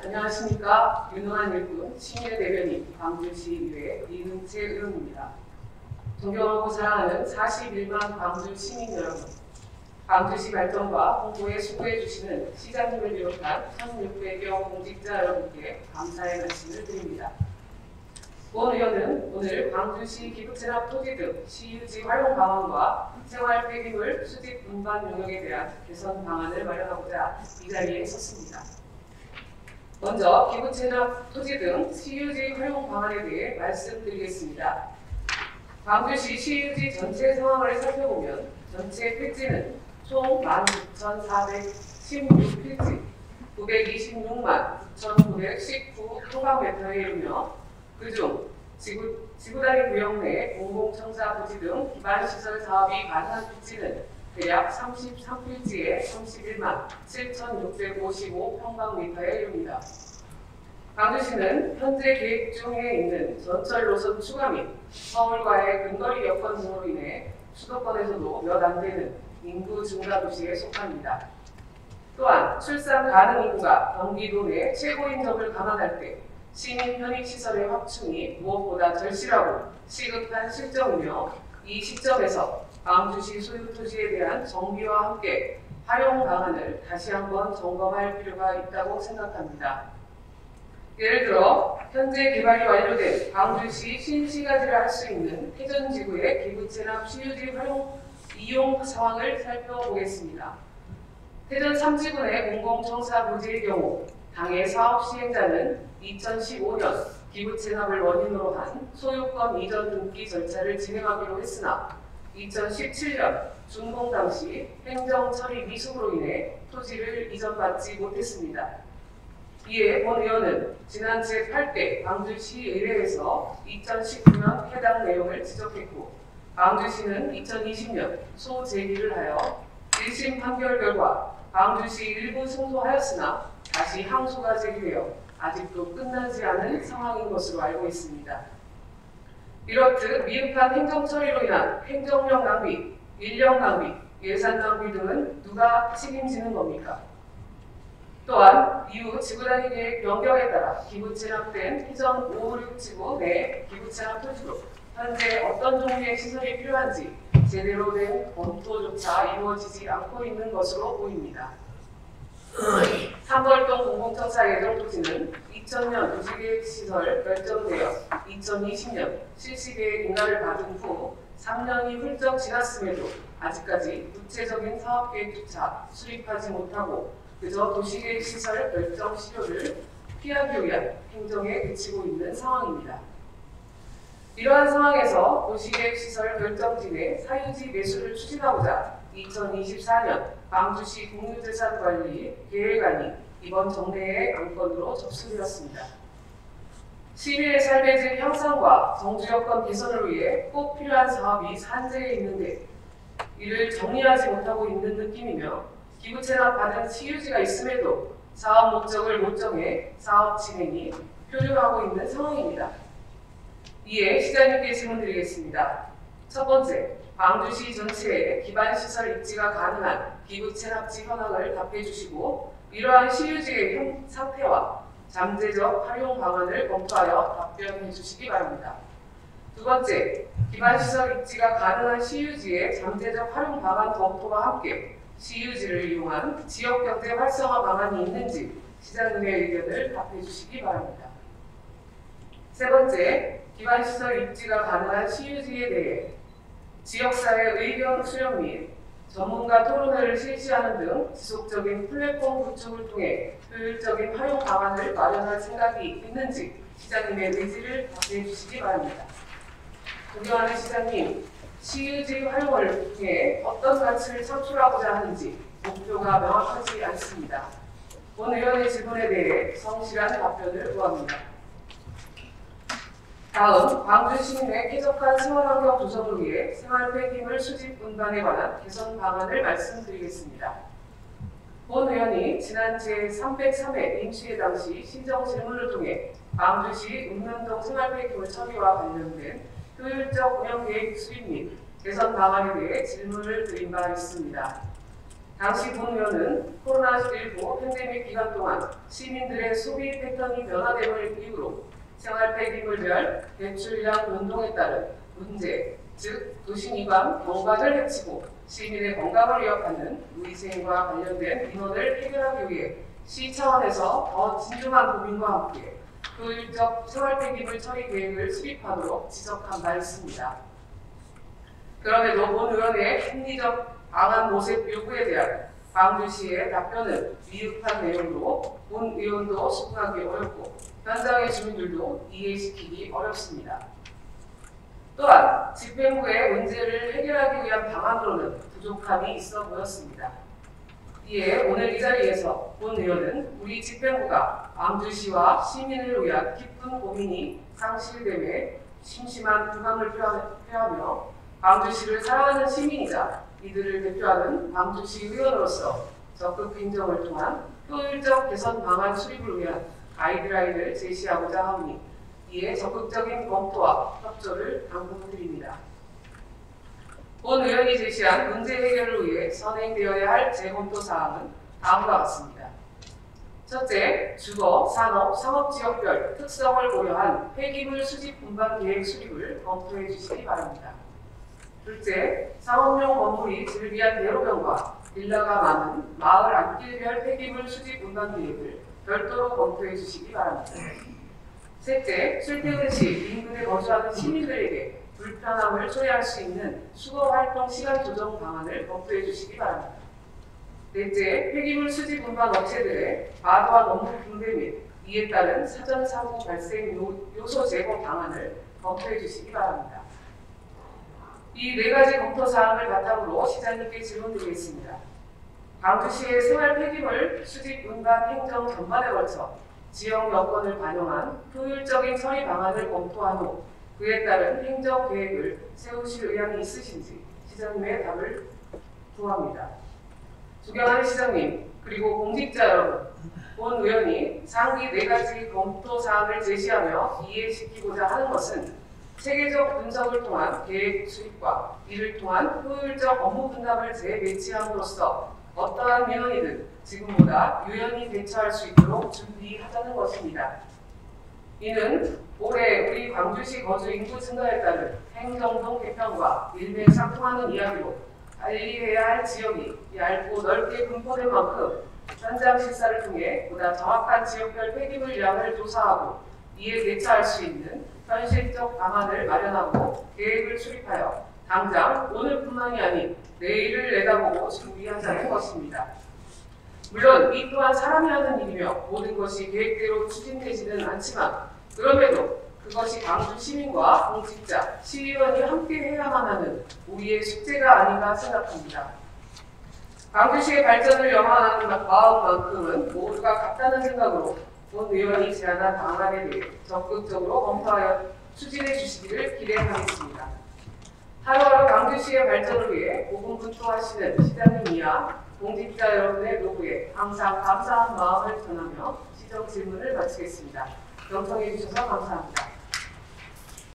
안녕하십니까. 유능한 일꾼 시민의 대변인 광주시의회 이은채 의원입니다. 존경하고 사랑하는 41만 광주 시민 여러분, 광주시 발전과 홍보에 수고해 주시는 시장님을 비롯한 1,600여 공직자 여러분께 감사의 말씀을 드립니다. 본 의원은 오늘 광주시 기부채납 토지 등 시유지 활용 방안과 생활 폐기물 수집 운반 용역에 대한 개선 방안을 마련하고자 이 자리에 섰습니다. 먼저 기부채납 토지 등 시유지 활용 방안에 대해 말씀드리겠습니다. 광주시 시유지 전체 상황을 살펴보면 전체 필지는 총 19,416필지, 926만 9,919 평방미터에 이르며 그중 지구단위 구역 내 공공청사 부지 등 기반시설 사업이 가능한 필지는 대략 33필지에 31만 7,655 평방미터에 이릅니다. 광주시는 현재 계획 중에 있는 전철 노선 추가 및 서울과의 근거리 여건 등으로 인해 수도권에서도 몇 안 되는 인구 증가 도시에 속합니다. 또한 출산 가능 인구가 경기도 내 최고인 점을 감안할 때 시민 편익시설의 확충이 무엇보다 절실하고 시급한 실정이며 이 시점에서 광주시 소유 토지에 대한 정비와 함께 활용 방안을 다시 한번 점검할 필요가 있다고 생각합니다. 예를 들어 현재 개발이 완료된 광주시 신시가지를 할 수 있는 태전지구의 기부채납 시유지 활용 이용 상황을 살펴보겠습니다. 태전 3지구 내 공공청사 부지의 경우 당해 사업 시행자는 2015년 기부채납을 원인으로 한 소유권 이전 등기 절차를 진행하기로 했으나 2017년 준공 당시 행정 처리 미숙으로 인해 토지를 이전받지 못했습니다. 이에 본 의원은 지난 제8대 광주시의회에서 2019년 해당 내용을 지적했고 광주시는 2020년 소제기를 하여 1심 판결 결과 광주시 일부 승소하였으나 다시 항소가 제기되어 아직도 끝나지 않은 상황인 것으로 알고 있습니다. 이렇듯 미흡한 행정 처리로 인한 행정력 낭비, 인력 낭비, 예산 낭비 등은 누가 책임지는 겁니까? 또한 이후 지구단위 계획 변경에 따라 기부채납된 태전 5, 6지구 내 기부채납 토지로 현재 어떤 종류의 시설이 필요한지 제대로 된 검토조차 이루어지지 않고 있는 것으로 보입니다. 삼월동 공공청사 예정 토지는 2000년 도시계획시설 결정되어 2020년 실시계획 인가를 받은 후 3년이 훌쩍 지났음에도 아직까지 구체적인 사업계획조차 수립하지 못하고 그저 도시계획시설 결정 시효를 피하기 위한 행정에 그치고 있는 상황입니다. 이러한 상황에서 도시계획시설 결정지의 사유지 매수를 추진하고자 2024년 광주시 공유재산관리 계획안이 이번 정례의 안건으로 접수되었습니다. 시민의 삶의 질 향상과 정주여건 개선을 위해 꼭 필요한 사업이 산재해 있는데 이를 정리하지 못하고 있는 느낌이며 기부채납 받은 시유지가 있음에도 사업 목적을 못 정해 사업 진행이 표류하고 있는 상황입니다. 이에 시장님께 질문드리겠습니다. 첫 번째, 광주시 전체에 기반시설 입지가 가능한 기부채납지 현황을 답해 주시고 이러한 시유지의 상태와 잠재적 활용 방안을 검토하여 답변해 주시기 바랍니다. 두 번째, 기반시설 입지가 가능한 시유지의 잠재적 활용 방안 검토와 함께 시유지를 이용한 지역경제 활성화 방안이 있는지 시장님의 의견을 답해 주시기 바랍니다. 세 번째, 기반시설 입지가 가능한 시유지에 대해 지역사회 의견 수렴 및 전문가 토론회를 실시하는 등 지속적인 플랫폼 구축을 통해 효율적인 활용 방안을 마련할 생각이 있는지 시장님의 의지를 답해 주시기 바랍니다. 존경하는 시장님, 시유지 활용을 통해 어떤 가치를 창출하고자 하는지 목표가 명확하지 않습니다. 본 의원의 질문에 대해 성실한 답변을 구합니다. 다음, 광주 시민의 쾌적한 생활환경 조성을 위해 생활 폐기물 수집 운반에 관한 개선 방안을 말씀드리겠습니다. 본 의원이 지난 제303회 임시회 당시 시정 질문을 통해 광주시 읍면동 생활 폐기물 처리와 관련된 효율적 운영 계획 수립 및 개선 방안에 대해 질문을 드린 바 있습니다. 당시 본 의원은 코로나19 팬데믹 기간 동안 시민들의 소비 패턴이 변화됨을 이유로 생활 폐기물별 배출량 변동에 따른 문제, 즉 도시미관, 경관을 해치고 시민의 건강을 위협하는 위생과 관련된 민원을 해결하기 위해 시 차원에서 더 진중한 고민과 함께 효율적 생활 폐기물 처리 계획을 수립하도록 지적한 바 있습니다. 그럼에도 본 의원의 합리적 방안 모색 요구에 대한 광주시의 답변은 미흡한 내용으로 본 의원도 수긍하기 어렵고 현장의 주민들도 이해시키기 어렵습니다. 또한 집행부의 문제를 해결하기 위한 방안으로는 부족함이 있어 보였습니다. 이에 오늘 이 자리에서 본 의원은 우리 집행부가 광주시와 시민을 위한 깊은 고민이 상실됨에 심심한 불만을 표하며 광주시를 사랑하는 시민이자 이들을 대표하는 광주시 의원으로서 적극 행정을 통한 효율적 개선 방안 수립을 위한 가이드라인을 제시하고자 하오니 이에 적극적인 검토와 협조를 당부드립니다. 본 의원이 제시한 문제 해결을 위해 선행되어야 할 재검토 사항은 다음과 같습니다. 첫째, 주거, 산업, 상업지역별 특성을 고려한 폐기물 수집 분반 계획 수립을 검토해 주시기 바랍니다. 둘째, 상업용 건물이 즐비한 대로변과 빌라가 많은 마을 안길별 폐기물 수집 분반 계획을 별도로 검토해 주시기 바랍니다. 셋째, 출퇴근 시 인근에 거주하는 시민들에게 불편함을 초래할 수 있는 수거활동 시간 조정 방안을 검토해 주시기 바랍니다. 넷째, 폐기물 수집 운반 업체들의 과도한 업무 분배 및 이에 따른 사전 사고 발생 요소 제거 방안을 검토해 주시기 바랍니다. 이 네 가지 검토 사항을 바탕으로 시장님께 질문드리겠습니다. 광주시의 생활 폐기물 수집 운반 행정 전반에 걸쳐 지역 여건을 반영한 효율적인 처리 방안을 검토한 후 그에 따른 행정 계획을 세우실 의향이 있으신지 시장님의 답을 구합니다. 존경하는 시장님, 그리고 공직자 여러분, 본 의원이 상위 네 가지 검토 사항을 제시하며 이해시키고자 하는 것은 체계적 분석을 통한 계획 수립과 이를 통한 효율적 업무 분담을 재배치함으로써 어떠한 민원이든 지금보다 유연히 대처할 수 있도록 준비하자는 것입니다. 이는 올해 우리 광주시 거주 인구 증가에 따른 행정동 개편과 일맥상통하는 이야기로 관리해야 할 지역이 얇고 넓게 분포된 만큼 현장 실사를 통해 보다 정확한 지역별 폐기물량을 조사하고 이에 대처할 수 있는 현실적 방안을 마련하고 계획을 수립하여 당장 오늘뿐만이 아닌 내일을 내다보고 준비하자는 것입니다. 물론 이 또한 사람이 하는 일이며 모든 것이 계획대로 추진되지는 않지만 그럼에도 그것이 광주 시민과 공직자, 시의원이 함께 해야만 하는 우리의 숙제가 아닌가 생각합니다. 광주시의 발전을 염원하는 마음만큼은 모두가 같다는 생각으로 본 의원이 제안한 방안에 대해 적극적으로 검토하여 추진해 주시기를 기대하겠습니다. 하루하루 광주시의 발전을 위해 고군분투하시는 시장님이야 공직자 여러분의 노고에 항상 감사한 마음을 전하며 시정 질문을 마치겠습니다. 경청해 주셔서 감사합니다.